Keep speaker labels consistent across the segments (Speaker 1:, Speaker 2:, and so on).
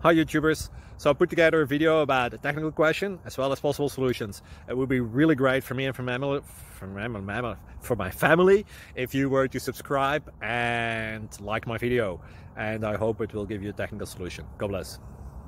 Speaker 1: Hi YouTubers! So I put together a video about a technical question as well as possible solutions. It would be really great for me and for my family if you were to subscribe and like my video, and I hope it will give you a technical solution. God bless.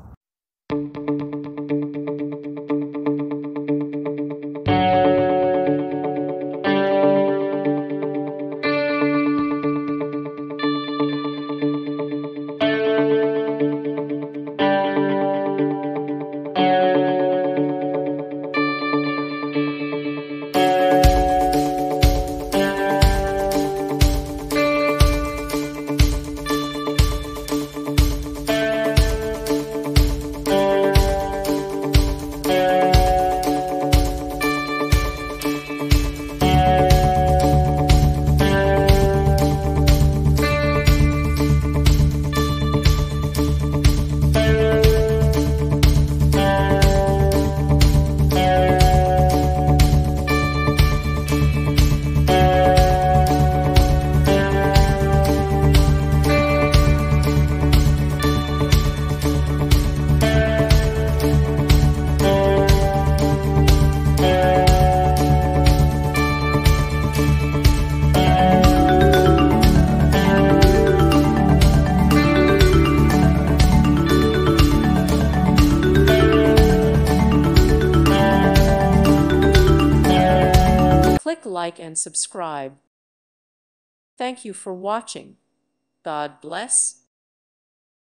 Speaker 2: Click like and subscribe. Thank you for watching. God bless.